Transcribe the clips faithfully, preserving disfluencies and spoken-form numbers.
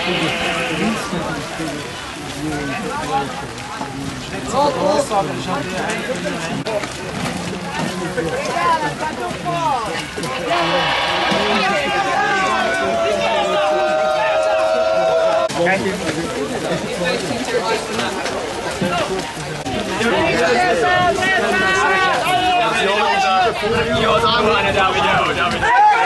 Jo, zároveň, Davide, Davide.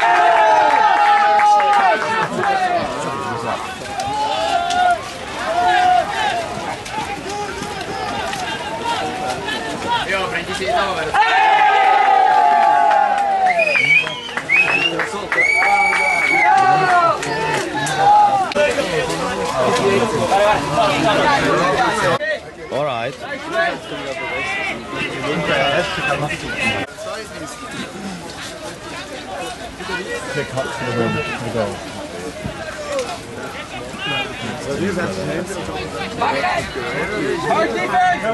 Jo, prendi si to, vedo. All right. Pick up for the win, for the goal. So these have to name Hard defense!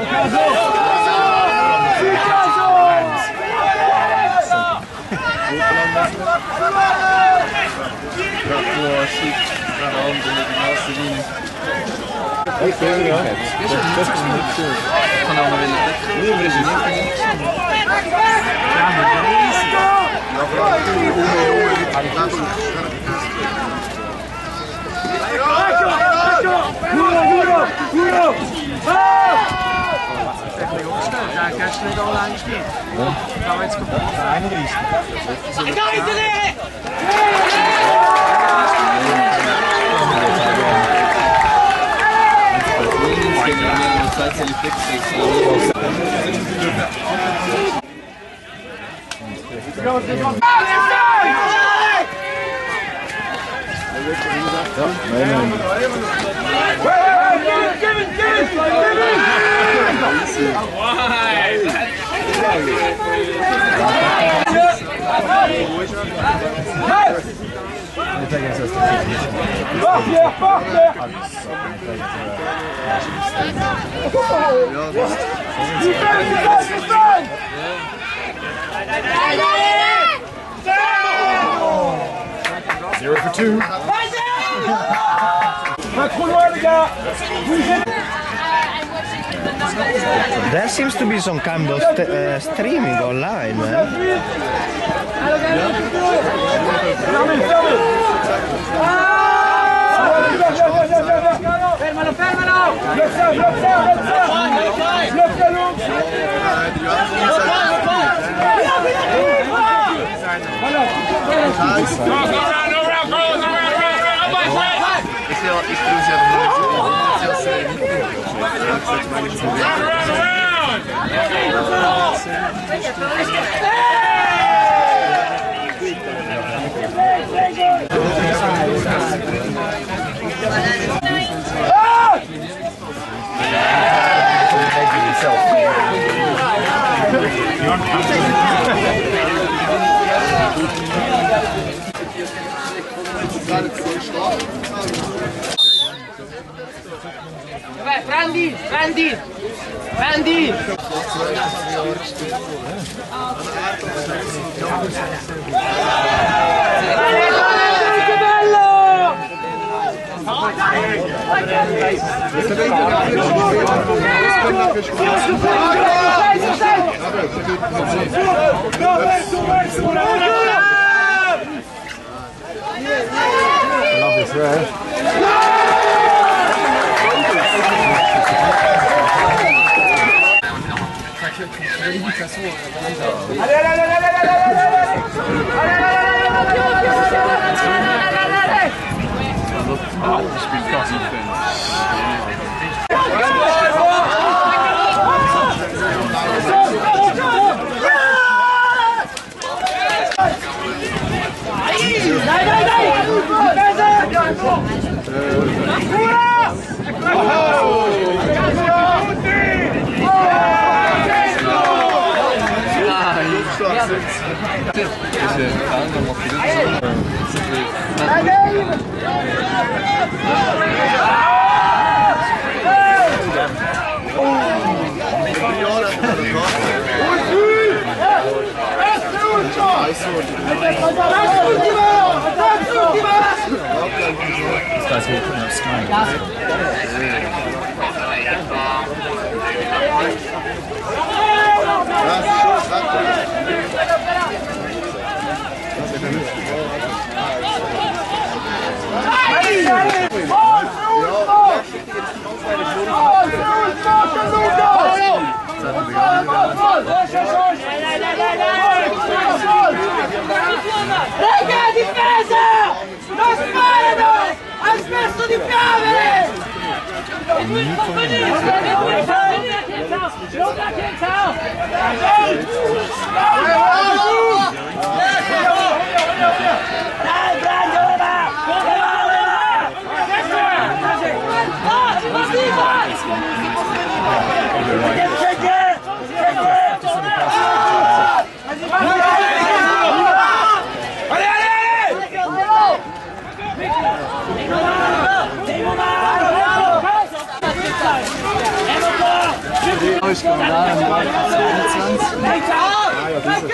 Zero for two. There seems to be some kind of st uh, streaming online, man. Fermalo, fermalo! Vai, prendi, prendi, prendi! Che bello! Love this there. Allez, allez, allez, allez, allez, allez, Sta guys who are putting up Sky. Raga, difesa! Non sparano! Ha smesso di piovere! Dai, prendilo là! Ah, si Alles kommt da im Bereich zweiundzwanzig. Ah, ja, das ist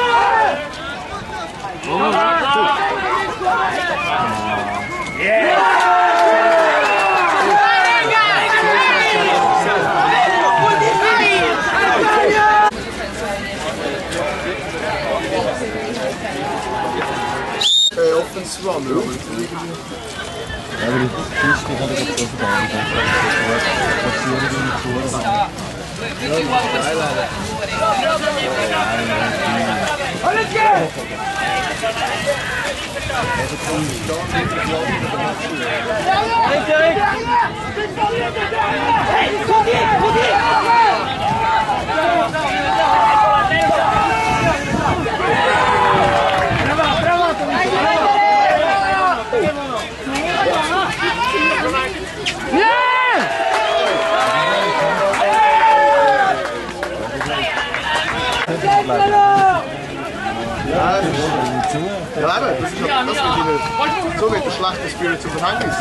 offensive run, Robert. Ja, aber die Kiste kann ich jetzt auch gar nicht. Das ist irgendwie nicht so. Ja, aber das ist ja das, was so mit der schlechten Spirit zum Verhängnis.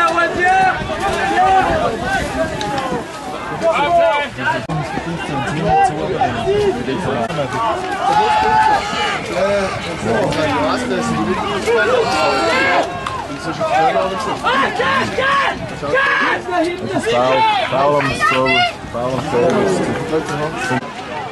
Foul, foul on the throw, foul on service.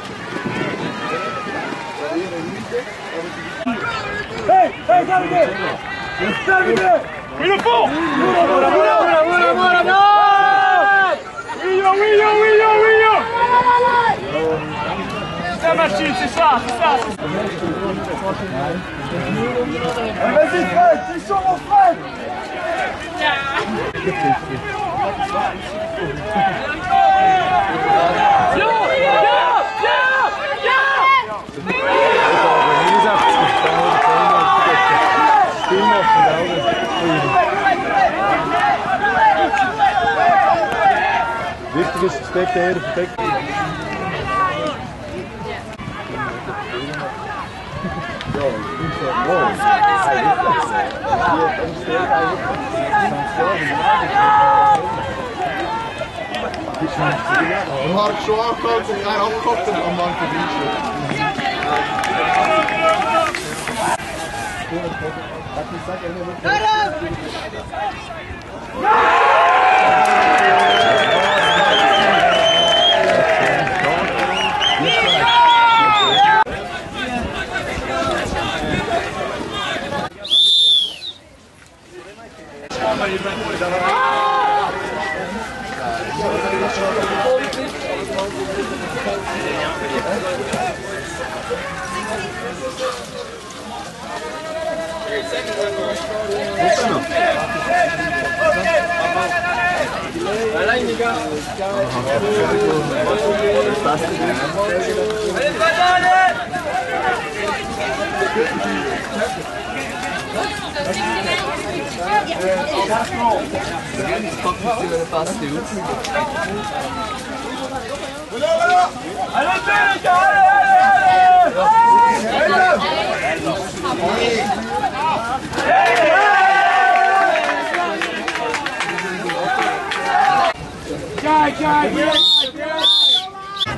Hey, hey, Davide! Davide! Guido fu! Mura, mura, mura, mura, mura, no! Guido, Guido, Guido, Guido! C'est machine, c'est ça, c'est ça! Vas-y Fred, ils sont mon Fred! Yo, yo, yo, yo! Wichtig ist, versteckt der Erde, versteckt. Mark schon angeguckt und er abgeguckt und am Mann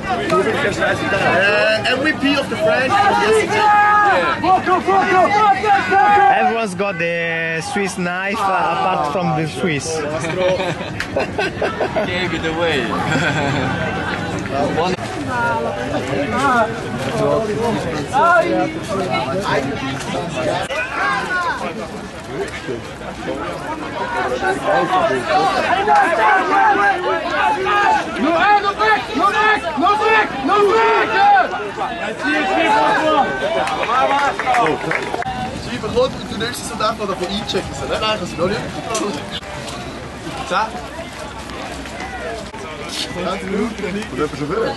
Uh, M V P of the French from yesterday. Everyone's got the Swiss knife uh, apart from the Swiss. Gave it away. One. No back, no back, no back, no back! Zie je begon, toen heeft ze vandaag wat voor e-checken zijn, hè? Daar gaan ze nog niet. Ja. Wat hebben ze wel?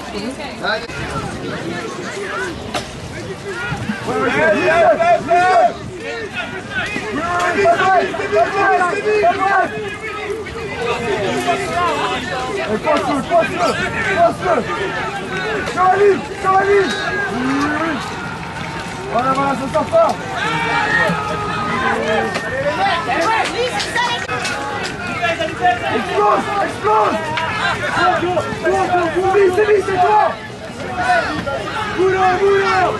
Passe-le, passe-le, passe-le. Sur la ligne, sur la ligne. Voilà, voilà, ça sort pas. Explose, explose. C'est lui, c'est toi. Boulot, boulot.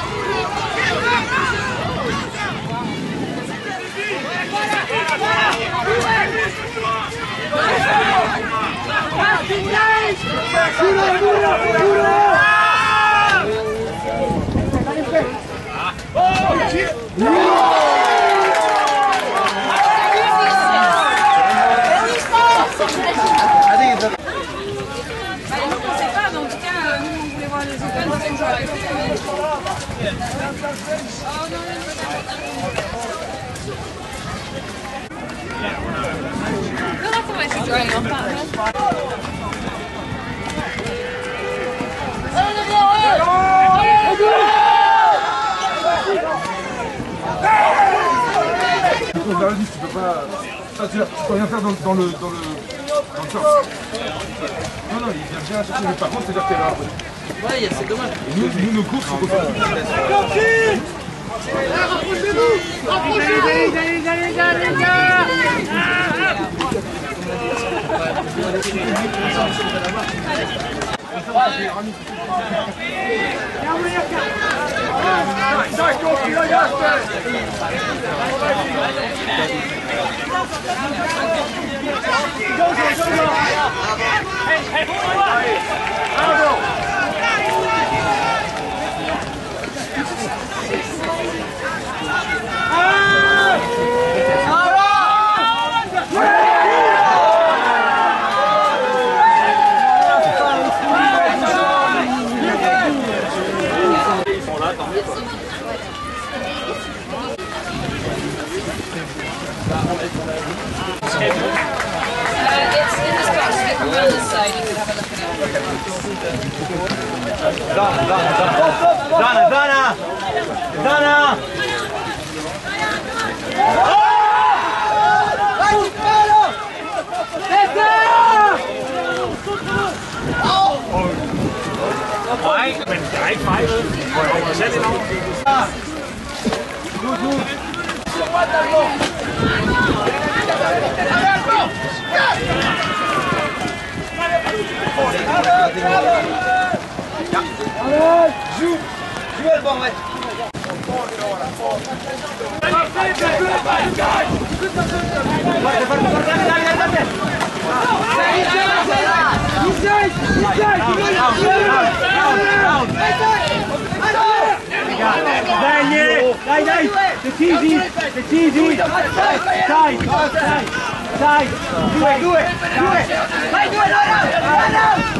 Tu peux pas. Ah, tu, tu peux rien faire dans, dans le. dans le. dans le corps. Non, non, il vient bien chercher, mais par contre, c'est-à-dire que t'es là après. Ouais, c'est dommage. Et nous, nous, nos courses, on peut faire toute la place. Rapprochez-nous! Rapprochez-nous! Allez, allez, allez, allez, les gars! Daj, Koki, daj, jasne! Donna, Donna, Donna, Donna, Donna. Vai, vai, vai. Zet in al. Goed, goed. Allez, joue! Joue le bon, ouais. Dai, dai, dai, c'est easy, c'est easy. Dai, dai, dai, due, due, due. Vai, due, loro,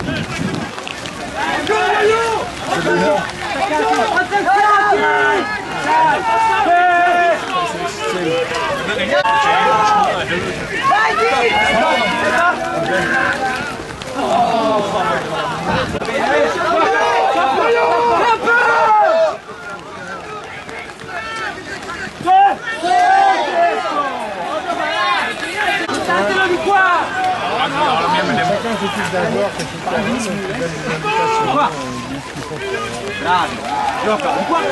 Chacun s'occupe d'un joueur qui est super bien, donc il donne des indications. Quoi? Bravi. Gioca, un qua.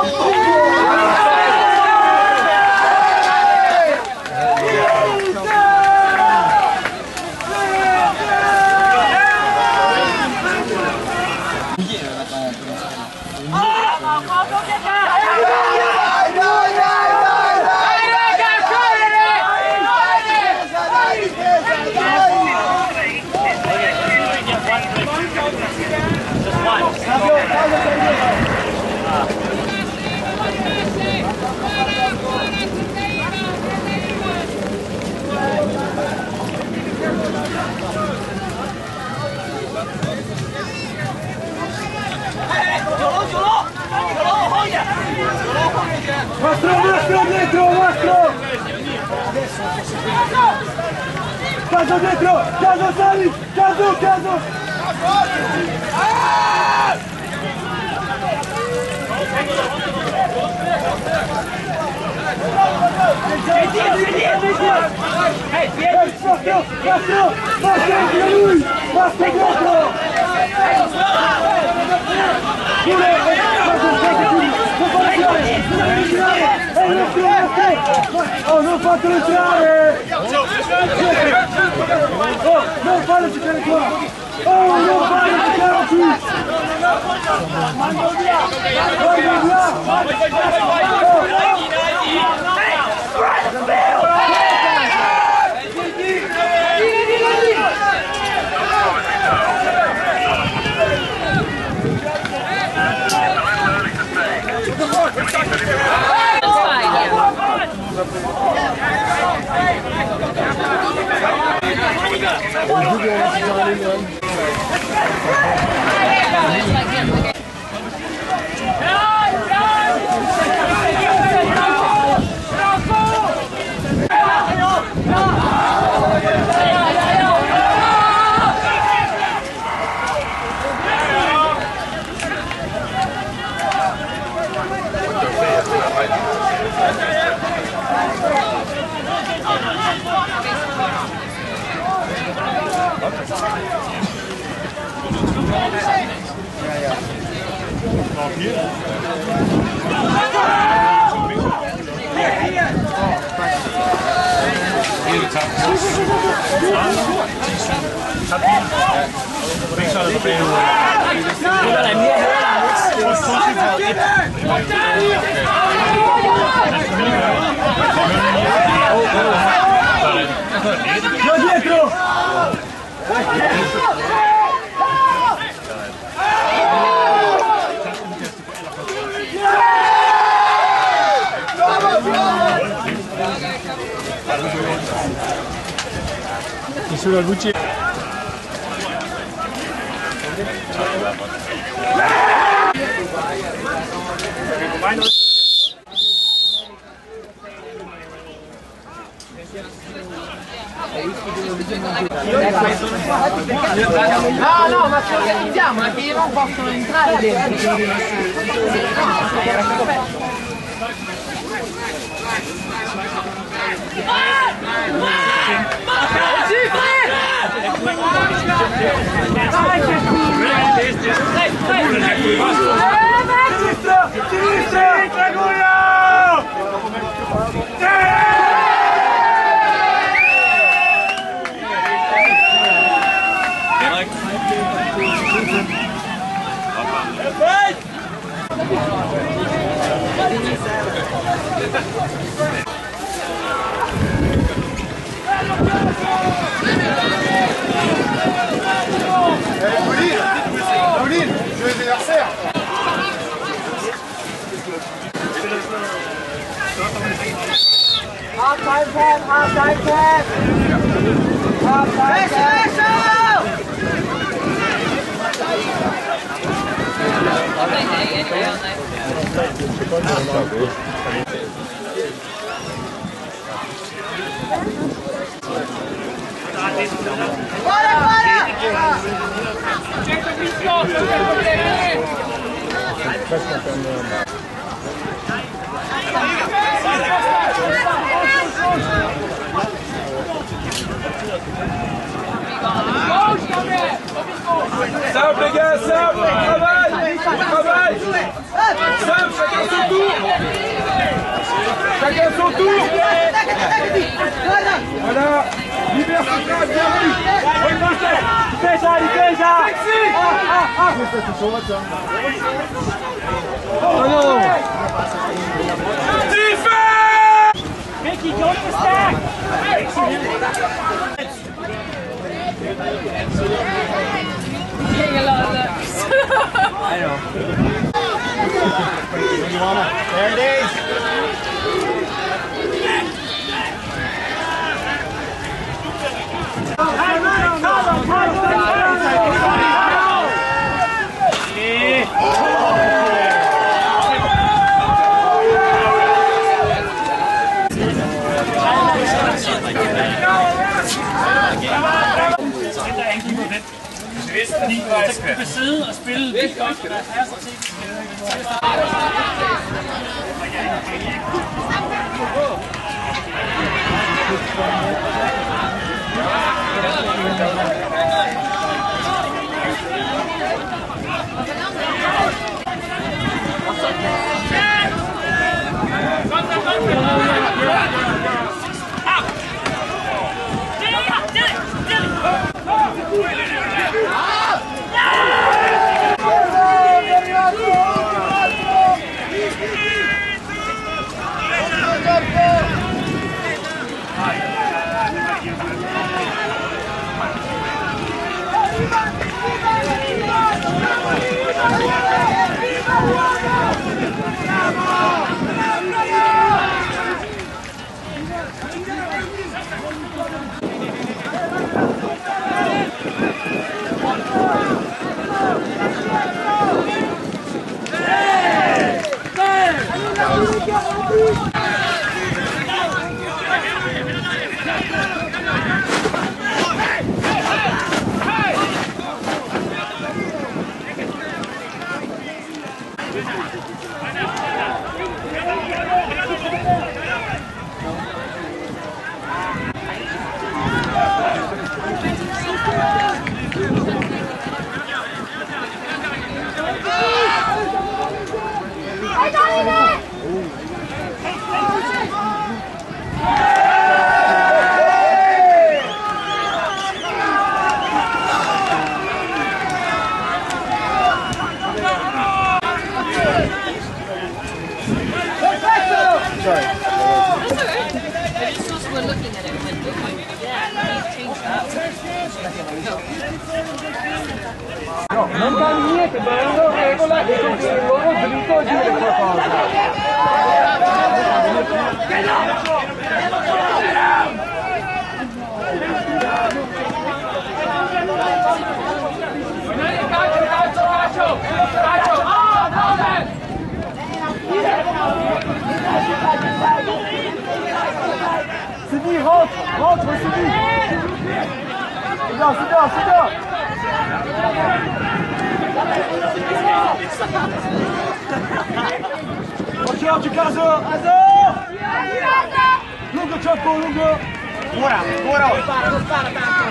Mastro, Mastro, dentro, Mastro! Caso dentro! Caso sali! Caso, Caso! Mastro, Mastro! Mastro, entra lui! Mastro, dentro! Oh, non fatelo entrare! Oh, non farlo giocare qua! Oh, non farlo giocare qui! Mando via! Mando dietro! Sulla luce. No, no, ma ci organizziamo, perché non possono entrare dentro. Sinistra! Sinistra! Dragoia! Pauline, joyeux anniversaire! Half time tap, half time tap. Half time Simple les gars, simple, travail, travail, simple, son tour. Chacun son tour. Voilà. Libère ce gars, bien vu. Difesa, difesa. Ah, ah, ah. Oh non. Defense! Mickey, go to the stack. Getting a lot of looks. I know. There it is. Fordi så kan vi sidde og spille vildt godt, og der er strategisk. No, non fa niente, ma è una regola che il loro diritto di dire qualcosa. Sidi, rentre, rentre, Sidi. C'est bien, c'est bien, c'est bien. Occhio, tu caso, Azo! Lungo cioppo, lungo! Ora, ora! Non spara, tanto!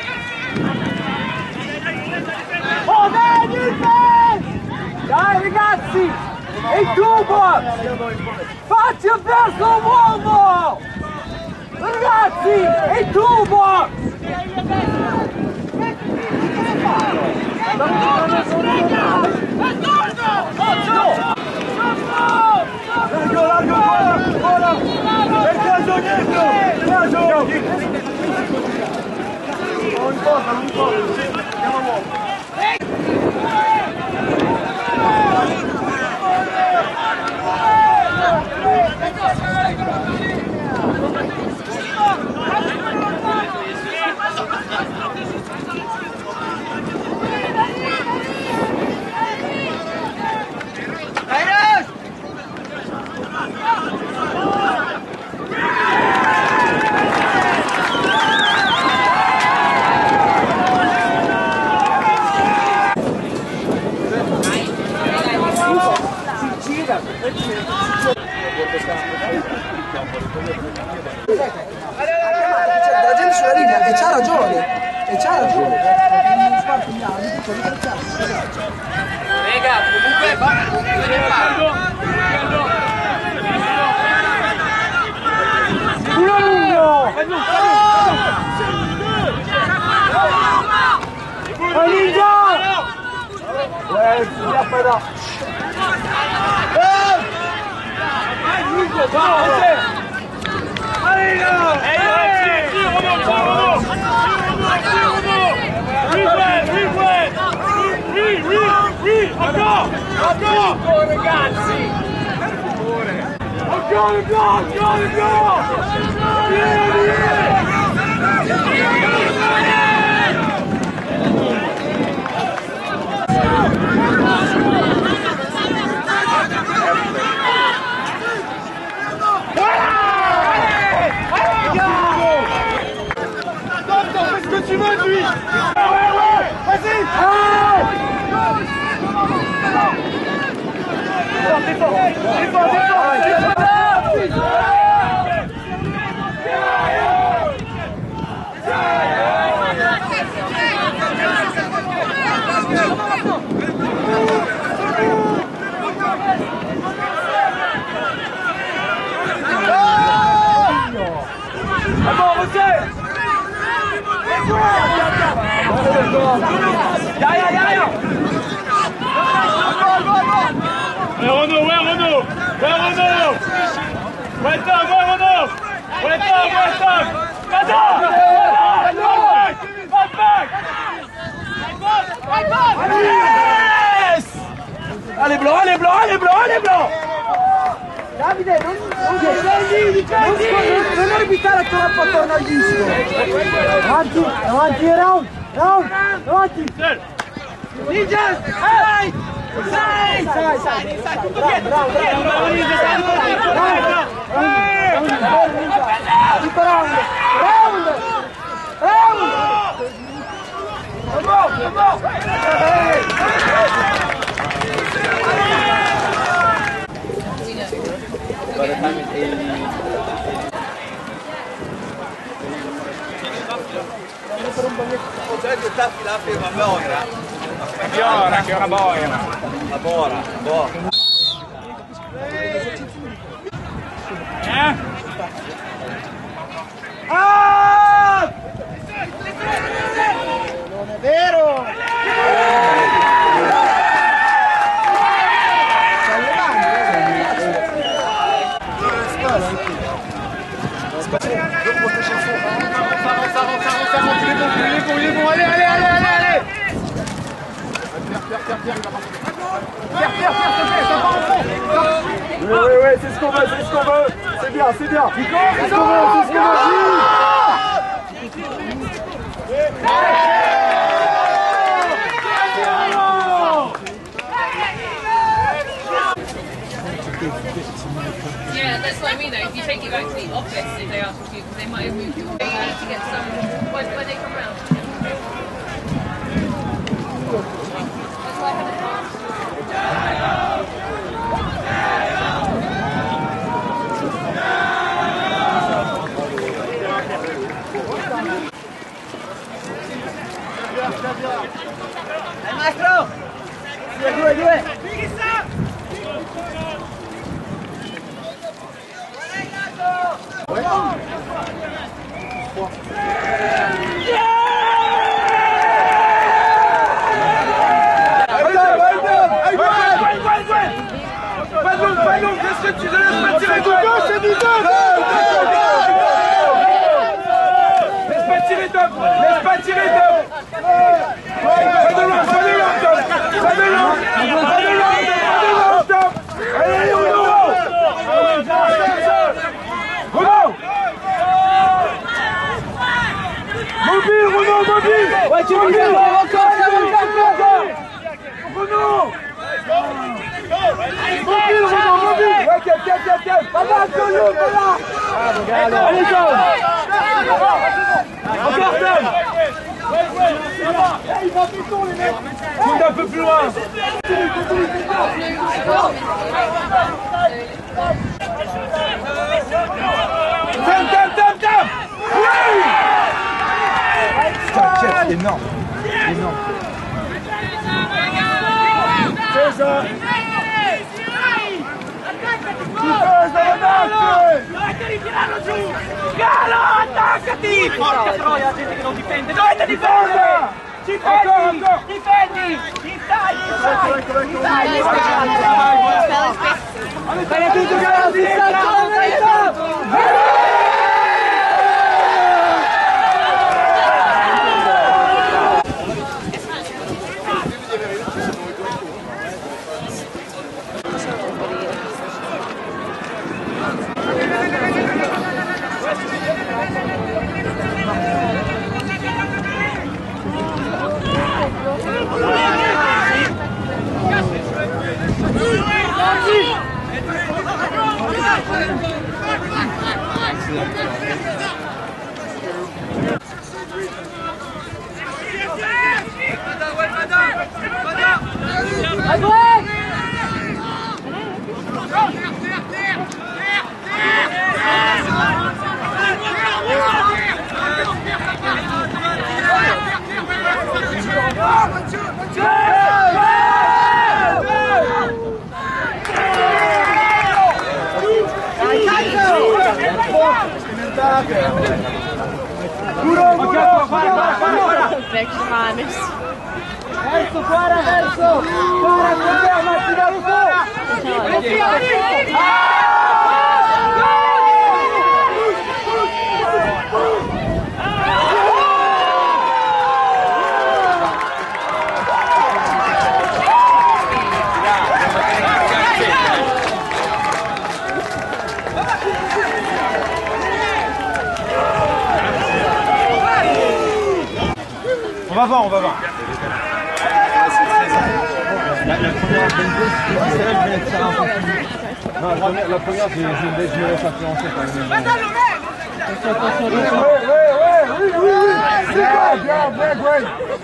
Oh, dai, difesa! Dai, ragazzi! E il tubo! Faccia verso l'uomo! Ragazzi, e il tubo! Largo, largo, ora! Ora! E caso dietro! Caso! Non importa, non importa! Andiamo a uomo! La gente sulla linea e c'ha ragione, e c'ha ragione. Raga, comunque va, Allez là! Oui, oui, oui, encore! Encore! Ragazzi! Encore le blanc! Encore le blanc! Qu'est-ce que tu veux, lui? Ouais, ouais! Vas-y! Défends, défends, Ouais, Renaud, ouais, Renaud! Ouais, Renaud! Ouais, Tom, ouais, Renaud! Ouais, Tom, ouais, Tom! Attends! Back! Back! Yes! Allez, blanc, allez, blanc, allez, blanc, allez, blanc! Davide, non, non, non orbitare troppo attorno al disco. Avanti, avanti, round, round, avanti. Ninjas, sai! Sai! Sai, sai, sai, tutto dietro, tutto dietro! Tutto round, round, round! Bravo, bravo! By the time it's eighty. C'è che tappi la prima boia. Che ora, che ora boia. La bora, boh. Eh? Ah! Non è vero! Il est bon, allez, allez, allez, allez, allez! Pierre, Pierre, Pierre, Pierre, Pierre, Pierre, Pierre, ça part en fond! Oui, oui, oui, c'est ce qu'on veut, c'est ce qu'on veut! C'est bien, c'est bien! C'est ce qu'on veut, c'est ce qu'on veut! Yeah, that's what I mean though. If you take it back to the office, if they ask you, they might have moved you away to get some when, when they come round. That's why I had a Dai maestro! Due, due, due! Qu'est-ce que tu laisses pas tirer de gauche, c'est du deux! Laisse pas tirer Tom! Laisse pas tirer Tom! Pas de l'eau, pas de l'eau Tom! Pas de l'eau! Pas de l'eau! Pas de l'eau Tom! Allez Renaud! Renaud! Mobile Renaud, mobile! Ouais, tu mobile! encore, encore, encore! Renaud! Mobile, Renaud, mobile! Ouais, tiens, tiens, tiens, tiens! Pas là, Antonio, pas là! Allez, Tom! Encore, Tom! Il va piton, les mecs! Monte un peu plus loin! Tom, Tom, Tom, Tom! Oui! C'est énorme. Énorme. C'est ça! Devi tirarlo giù! Galo, attaccati! Porca troia, gente che non difende! Dovete difendere! Difendi! Difendi! Inside! Inside! Inside! Guarda tutto che la Verso Mames. Verso, fora, verso! Fora, fora, mas tira o gol! On va voir, on va voir. La, la première bonne gauche, c'est là que je viens de faire un peu plus. Non, la première, la première je, je, je me laisse influencer par le même. Attention, attention, attention. Ouais, ouais, ouais, oui, oui, oui. C'est quoi, bien, bien, Gwen.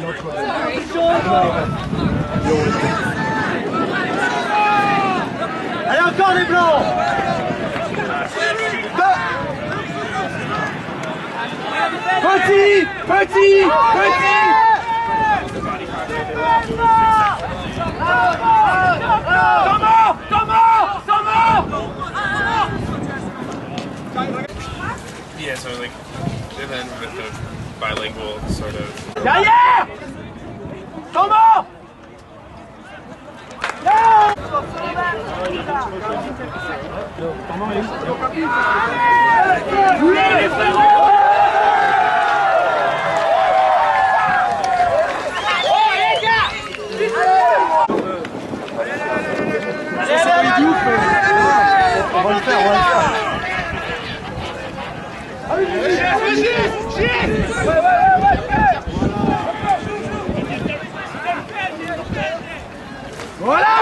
Allez, encore les blancs! Petit, petit, petit. Comment? Comment? Comment? Yeah, so like, and then with the bilingual sort of. Derrière! Comment? On va le faire, on va le faire. Voilà!